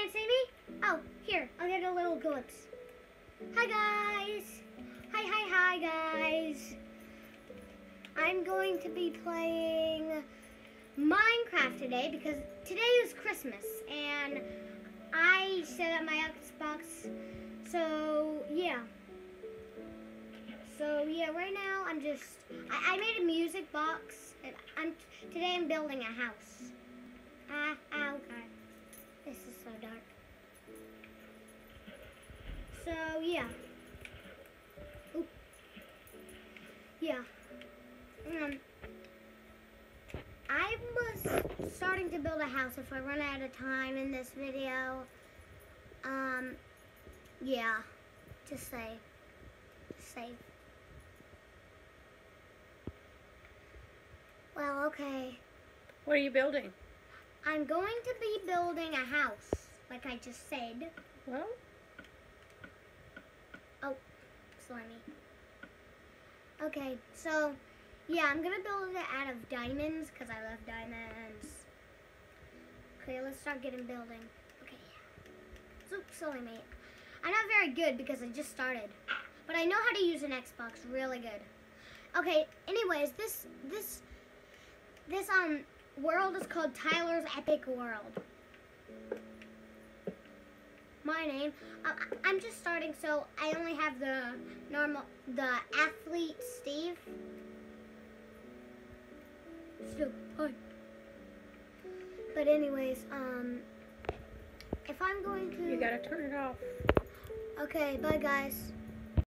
can't see me? Oh, here, I'll get a little glimpse. Hi guys! Hi guys! I'm going to be playing Minecraft today because today is Christmas and I set up my Xbox, so yeah. Right now I made a music box and today I'm building a house. Oh god, this is so dark. So yeah. Oop. Yeah. I was starting to build a house if I run out of time in this video. Yeah, just save. Well, okay. What are you building? I'm going to be building a house, like I just said. Well, oh, slimy. Okay, so yeah, I'm gonna build it out of diamonds because I love diamonds. Okay, let's start getting building. Okay, so silly me. I'm not very good because I just started, but I know how to use an Xbox really good. Okay, anyways, this world is called Tyler's Epic World. My name. I'm just starting, so I only have the athlete Steve. But anyways, if I'm going to... you gotta turn it off. Okay, bye guys.